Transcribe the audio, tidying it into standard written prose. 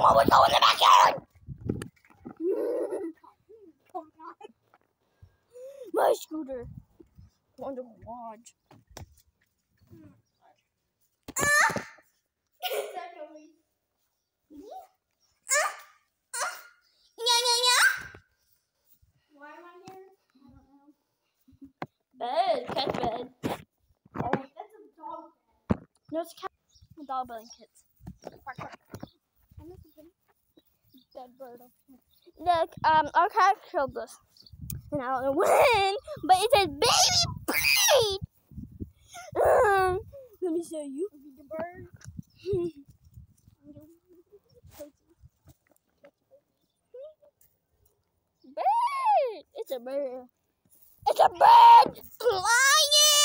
someone would go in the backyard. My scooter. On the garage. Why am I here? I don't know. Bed, cat bed. Oh, that's a dog bed. No, it's cat. Dog blankets. And this is a dead bird up here. Look, our cat killed us. And I don't know when, but it says baby bird. Let me show you. The bird. Bird. It's a bird. It's a bird flying.